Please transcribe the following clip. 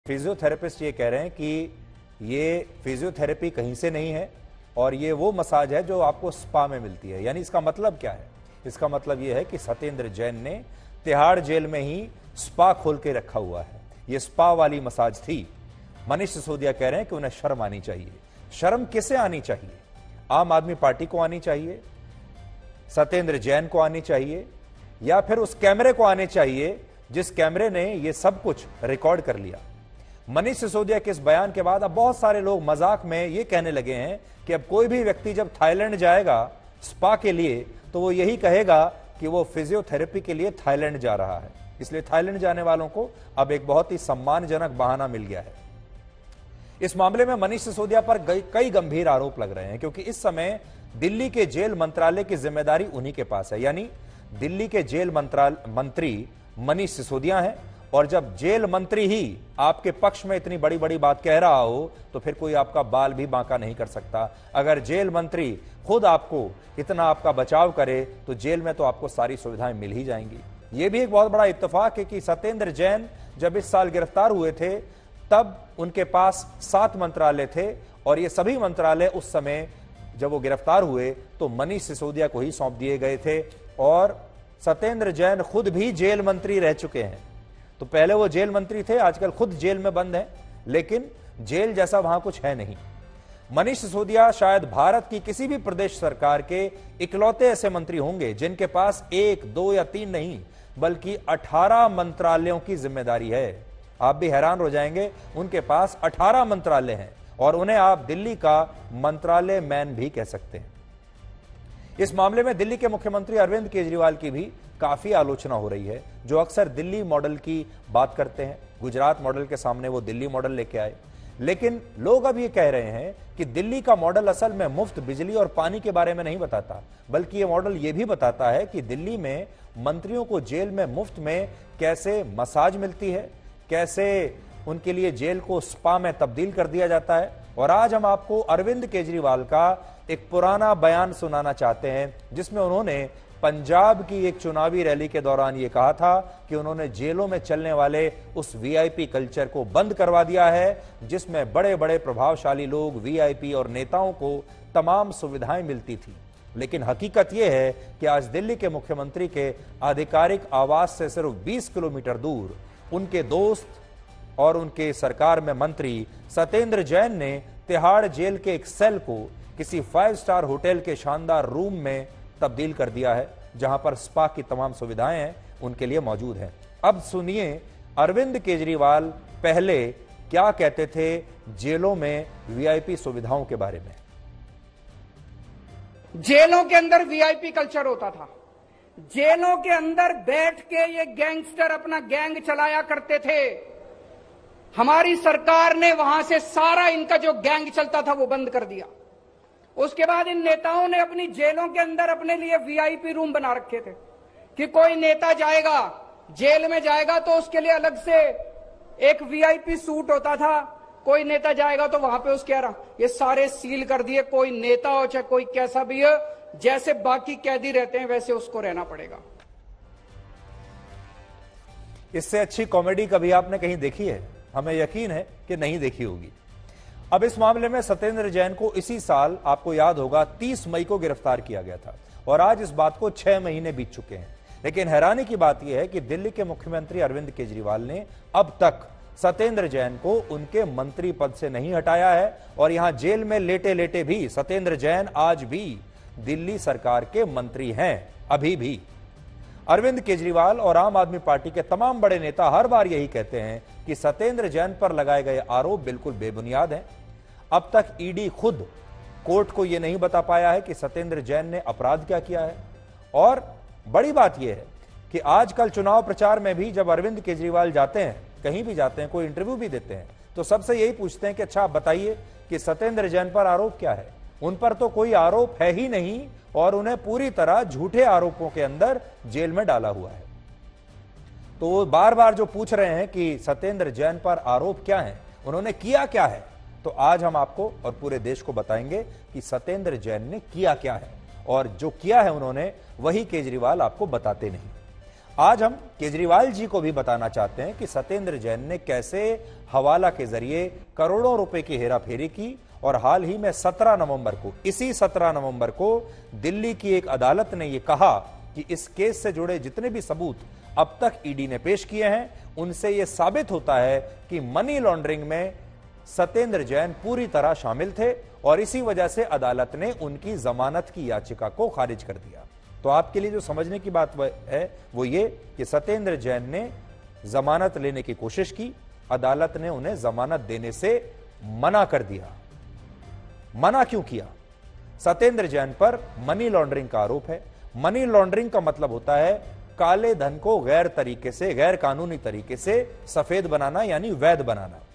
Physiotherapist ये कह रहे हैं कि ये फिजियोथेरेपी कहीं से नहीं है और ये वो मसाज है जो आपको स्पा में मिलती है। यानी इसका मतलब क्या है? इसका मतलब ये है कि सत्येंद्र जैन ने तिहाड़ जेल में ही स्पा खोल के रखा हुआ है। ये स्पा वाली मसाज थी। मनीष सिसोदिया कह रहे हैं कि उन्हें शर्म आनी चाहिए। शर्म किसे आनी चाहिए? आम आदमी पार्टी को आनी चाहिए, सत्येंद्र जैन को आनी चाहिए, या फिर उस कैमरे को आने चाहिए जिस कैमरे ने ये सब कुछ रिकॉर्ड कर लिया। मनीष सिसोदिया के इस बयान के बाद अब बहुत सारे लोग मजाक में ये कहने लगे हैं कि अब कोई भी व्यक्ति जब थाईलैंड जाएगा स्पा के लिए तो वो यही कहेगा कि वो फिजियोथेरेपी के लिए थाईलैंड जा रहा है। इसलिए थाईलैंड जाने वालों को अब एक बहुत ही सम्मानजनक बहाना मिल गया है। इस मामले में मनीष सिसोदिया पर कई गंभीर आरोप लग रहे हैं, क्योंकि इस समय दिल्ली के जेल मंत्रालय की जिम्मेदारी उन्हीं के पास है। यानी दिल्ली के जेल मंत्री मनीष सिसोदिया हैं, और जब जेल मंत्री ही आपके पक्ष में इतनी बड़ी बड़ी बात कह रहा हो तो फिर कोई आपका बाल भी बांका नहीं कर सकता। अगर जेल मंत्री खुद आपको इतना आपका बचाव करे तो जेल में तो आपको सारी सुविधाएं मिल ही जाएंगी। यह भी एक बहुत बड़ा इत्तेफाक है कि सत्येंद्र जैन जब इस साल गिरफ्तार हुए थे तब उनके पास 7 मंत्रालय थे, और ये सभी मंत्रालय उस समय जब वो गिरफ्तार हुए तो मनीष सिसोदिया को ही सौंप दिए गए थे। और सत्येंद्र जैन खुद भी जेल मंत्री रह चुके हैं। तो पहले वो जेल मंत्री थे, आजकल खुद जेल में बंद हैं, लेकिन जेल जैसा वहां कुछ है नहीं। मनीष सिसोदिया शायद भारत की किसी भी प्रदेश सरकार के इकलौते ऐसे मंत्री होंगे जिनके पास 1, 2 या 3 नहीं बल्कि 18 मंत्रालयों की जिम्मेदारी है। आप भी हैरान हो जाएंगे, उनके पास 18 मंत्रालय हैं और उन्हें आप दिल्ली का मंत्रालय मैन भी कह सकते हैं। इस मामले में दिल्ली के मुख्यमंत्री अरविंद केजरीवाल की भी काफी आलोचना हो रही है, जो अक्सर दिल्ली मॉडल की बात करते हैं। गुजरात मॉडल के सामने वो दिल्ली मॉडल लेके आए, लेकिन लोग अब ये कह रहे हैं कि दिल्ली का मॉडल असल में मुफ्त बिजली और पानी के बारे में नहीं बताता, बल्कि ये मॉडल ये भी बताता है कि दिल्ली में मंत्रियों को जेल में मुफ्त में कैसे मसाज मिलती है, कैसे उनके लिए जेल को स्पा में तब्दील कर दिया जाता है। और आज हम आपको अरविंद केजरीवाल का एक पुराना बयान सुनाना चाहते हैं, जिसमें उन्होंने पंजाब की एक चुनावी रैली के दौरान यह कहा था कि उन्होंने जेलों में चलने वाले उस वीआईपी कल्चर को बंद करवा दिया है, जिसमें बड़े बड़े प्रभावशाली लोग, वीआईपी और नेताओं को तमाम सुविधाएं मिलती थी। लेकिन हकीकत यह है कि आज दिल्ली के मुख्यमंत्री के आधिकारिक आवास से सिर्फ 20 किलोमीटर दूर उनके दोस्त और उनके सरकार में मंत्री सत्येंद्र जैन ने तिहाड़ जेल के एक सेल को किसी 5 स्टार होटल के शानदार रूम में तब्दील कर दिया है, जहां पर स्पा की तमाम सुविधाएं हैं उनके लिए मौजूद हैं। अब सुनिए अरविंद केजरीवाल पहले क्या कहते थे जेलों में वीआईपी सुविधाओं के बारे में। जेलों के अंदर वीआईपी कल्चर होता था। जेलों के अंदर बैठ के ये गैंगस्टर अपना गैंग चलाया करते थे। हमारी सरकार ने वहां से सारा इनका जो गैंग चलता था वो बंद कर दिया। उसके बाद इन नेताओं ने अपनी जेलों के अंदर अपने लिए वीआईपी रूम बना रखे थे कि कोई नेता जाएगा, जेल में जाएगा तो उसके लिए अलग से एक वीआईपी सूट होता था। कोई नेता जाएगा तो वहां पे उसके ये सारे सील कर दिए। कोई नेता हो चाहे कोई कैसा भी हो, जैसे बाकी कैदी रहते हैं वैसे उसको रहना पड़ेगा। इससे अच्छी कॉमेडी कभी आपने कहीं देखी है? हमें यकीन है कि नहीं देखी होगी। अब इस मामले में सत्येंद्र जैन को इसी साल, आपको याद होगा, 30 मई को गिरफ्तार किया गया था और आज इस बात को 6 महीने बीत चुके हैं। लेकिन हैरानी की बात यह है कि दिल्ली के मुख्यमंत्री अरविंद केजरीवाल ने अब तक सत्येंद्र जैन को उनके मंत्री पद से नहीं हटाया है, और यहां जेल में लेटे लेटे भी सत्येंद्र जैन आज भी दिल्ली सरकार के मंत्री हैं। अभी भी अरविंद केजरीवाल और आम आदमी पार्टी के तमाम बड़े नेता हर बार यही कहते हैं कि सत्येंद्र जैन पर लगाए गए आरोप बिल्कुल बेबुनियाद हैं। अब तक ईडी खुद कोर्ट को यह नहीं बता पाया है कि सत्येंद्र जैन ने अपराध क्या किया है। और बड़ी बात यह है कि आजकल चुनाव प्रचार में भी जब अरविंद केजरीवाल जाते हैं, कहीं भी जाते हैं, कोई इंटरव्यू भी देते हैं, तो सबसे यही पूछते हैं कि अच्छा आप बताइए कि सत्येंद्र जैन पर आरोप क्या है। उन पर तो कोई आरोप है ही नहीं और उन्हें पूरी तरह झूठे आरोपों के अंदर जेल में डाला हुआ है। तो वो बार बार जो पूछ रहे हैं कि सत्येंद्र जैन पर आरोप क्या है, उन्होंने किया क्या है, तो आज हम आपको और पूरे देश को बताएंगे कि सत्येंद्र जैन ने किया क्या है, और जो किया है उन्होंने वही केजरीवाल आपको बताते नहीं। आज हम केजरीवाल जी को भी बताना चाहते हैं कि सत्येंद्र जैन ने कैसे हवाला के जरिए करोड़ों रुपए की हेराफेरी की और हाल ही में 17 नवंबर को, इसी 17 नवंबर को दिल्ली की एक अदालत ने यह कहा कि इस केस से जुड़े जितने भी सबूत अब तक ईडी ने पेश किए हैं उनसे यह साबित होता है कि मनी लॉन्ड्रिंग में सत्येंद्र जैन पूरी तरह शामिल थे और इसी वजह से अदालत ने उनकी जमानत की याचिका को खारिज कर दिया। तो आपके लिए जो समझने की बात है वो ये कि सत्येंद्र जैन ने जमानत लेने की कोशिश की, अदालत ने उन्हें जमानत देने से मना कर दिया। मना क्यों किया? सत्येंद्र जैन पर मनी लॉन्ड्रिंग का आरोप है। मनी लॉन्ड्रिंग का मतलब होता है काले धन को गैर कानूनी तरीके से सफेद बनाना यानी वैध बनाना।